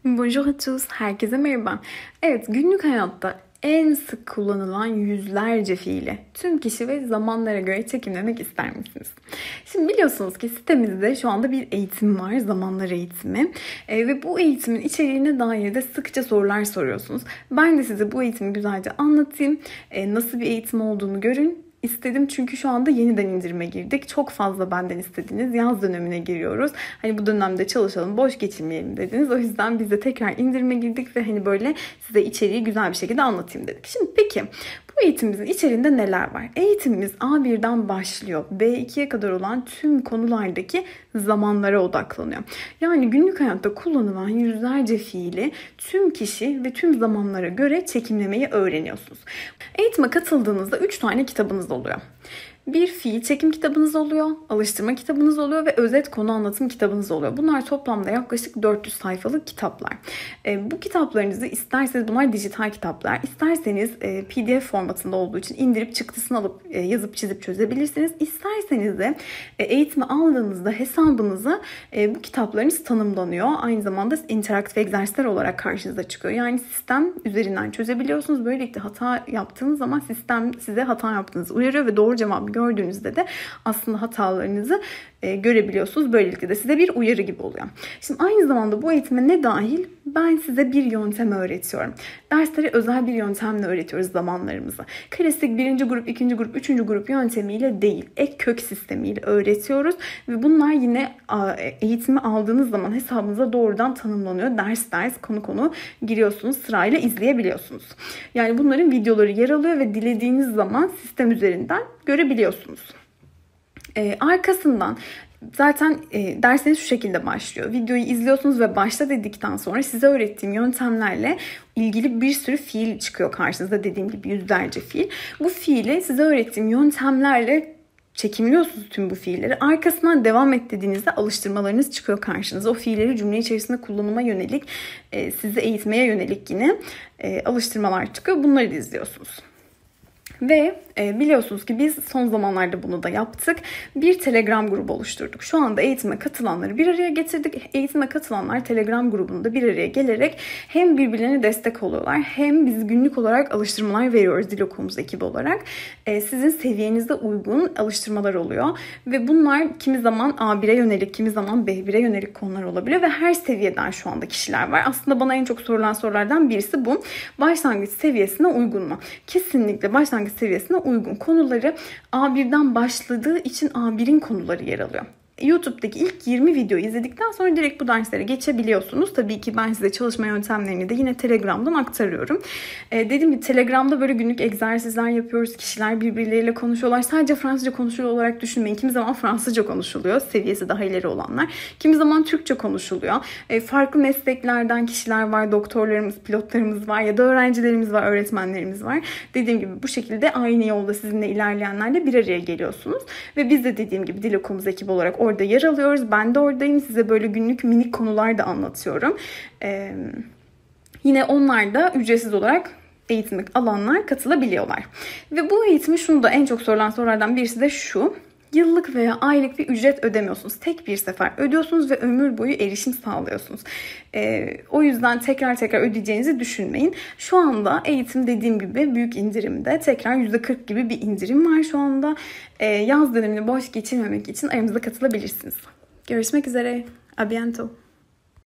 Bonjour à tous, herkese merhaba. Evet, günlük hayatta en sık kullanılan yüzlerce fiili tüm kişi ve zamanlara göre çekimlemek ister misiniz? Şimdi biliyorsunuz ki sitemizde şu anda bir eğitim var, zamanlar eğitimi. Ve bu eğitimin içeriğine dair de sıkça sorular soruyorsunuz. Ben de size bu eğitimi güzelce anlatayım. Nasıl bir eğitim olduğunu görün. İstedim çünkü şu anda yeniden indirime girdik. Çok fazla benden istediniz. Yaz dönemine giriyoruz. Hani bu dönemde çalışalım, boş geçirmeyelim dediniz. O yüzden biz de tekrar indirime girdik ve hani böyle size içeriği güzel bir şekilde anlatayım dedik. Şimdi peki bu eğitimimizin içeriğinde neler var? Eğitimimiz A1'den başlıyor. B2'ye kadar olan tüm konulardaki zamanlara odaklanıyor. Yani günlük hayatta kullanılan yüzlerce fiili tüm kişi ve tüm zamanlara göre çekimlemeyi öğreniyorsunuz. Eğitime katıldığınızda 3 tane kitabınız oluyor. Bir fiil çekim kitabınız oluyor, alıştırma kitabınız oluyor ve özet konu anlatım kitabınız oluyor. Bunlar toplamda yaklaşık 400 sayfalık kitaplar. Bu kitaplarınızı isterseniz bunlar dijital kitaplar, isterseniz PDF formatında olduğu için indirip çıktısını alıp yazıp çizip çözebilirsiniz. İsterseniz de eğitimi aldığınızda hesabınıza bu kitaplarınız tanımlanıyor. Aynı zamanda interaktif egzersizler olarak karşınıza çıkıyor. Yani sistem üzerinden çözebiliyorsunuz. Böylelikle hata yaptığınız zaman sistem size hata yaptığınızı uyarıyor ve doğru cevabı gördüğünüzde de aslında hatalarınızı görebiliyorsunuz. Böylelikle de size bir uyarı gibi oluyor. Şimdi aynı zamanda bu eğitime ne dahil? Ben size bir yöntem öğretiyorum. Dersleri özel bir yöntemle öğretiyoruz zamanlarımızı. Klasik birinci grup, ikinci grup, üçüncü grup yöntemiyle değil, ek kök sistemiyle öğretiyoruz. Ve bunlar yine eğitimi aldığınız zaman hesabınıza doğrudan tanımlanıyor. Ders konu giriyorsunuz, sırayla izleyebiliyorsunuz. Yani bunların videoları yer alıyor ve dilediğiniz zaman sistem üzerinden görebiliyorsunuz. Arkasından zaten dersiniz şu şekilde başlıyor. Videoyu izliyorsunuz ve başla dedikten sonra size öğrettiğim yöntemlerle ilgili bir sürü fiil çıkıyor karşınıza. Dediğim gibi yüzlerce fiil. Bu fiili size öğrettiğim yöntemlerle çekimliyorsunuz tüm bu fiilleri. Arkasından devam et dediğinizde alıştırmalarınız çıkıyor karşınıza. O fiilleri cümle içerisinde kullanıma yönelik, sizi eğitmeye yönelik yine alıştırmalar çıkıyor. Bunları da izliyorsunuz. Ve biliyorsunuz ki biz son zamanlarda bunu da yaptık. Bir Telegram grubu oluşturduk. Şu anda eğitime katılanları bir araya getirdik. Eğitime katılanlar Telegram grubunda bir araya gelerek hem birbirlerine destek oluyorlar hem biz günlük olarak alıştırmalar veriyoruz Dil Okulumuz ekibi olarak. Sizin seviyenize uygun alıştırmalar oluyor. Ve bunlar kimi zaman A1'e yönelik, kimi zaman B1'e yönelik konular olabiliyor. Ve her seviyeden şu anda kişiler var. Aslında bana en çok sorulan sorulardan birisi bu. Başlangıç seviyesine uygun mu? Kesinlikle başlangıç seviyesine uygun. Konuları A1'den başladığı için A1'in konuları yer alıyor. YouTube'daki ilk 20 videoyu izledikten sonra direkt bu derslere geçebiliyorsunuz. Tabii ki ben size çalışma yöntemlerini de yine Telegram'dan aktarıyorum. Dediğim gibi Telegram'da böyle günlük egzersizler yapıyoruz. Kişiler birbirleriyle konuşuyorlar. Sadece Fransızca konuşuyor olarak düşünmeyin. Kimi zaman Fransızca konuşuluyor. Seviyesi daha ileri olanlar. Kimi zaman Türkçe konuşuluyor. Farklı mesleklerden kişiler var. Doktorlarımız, pilotlarımız var ya da öğrencilerimiz var, öğretmenlerimiz var. Dediğim gibi bu şekilde aynı yolda sizinle ilerleyenlerle bir araya geliyorsunuz. Ve biz de dediğim gibi Dil Okulumuz ekibi olarak orada yer alıyoruz. Ben de oradayım. Size böyle günlük minik konular da anlatıyorum. Yine onlar da ücretsiz olarak eğitimi alanlar katılabiliyorlar. Ve bu eğitimi şunu da en çok sorulan sorulardan birisi de şu. Yıllık veya aylık bir ücret ödemiyorsunuz. Tek bir sefer ödüyorsunuz ve ömür boyu erişim sağlıyorsunuz. O yüzden tekrar ödeyeceğinizi düşünmeyin. Şu anda eğitim dediğim gibi büyük indirimde. Tekrar %40 gibi bir indirim var şu anda. Yaz dönemini boş geçirmemek için aramıza katılabilirsiniz. Görüşmek üzere. A bientôt.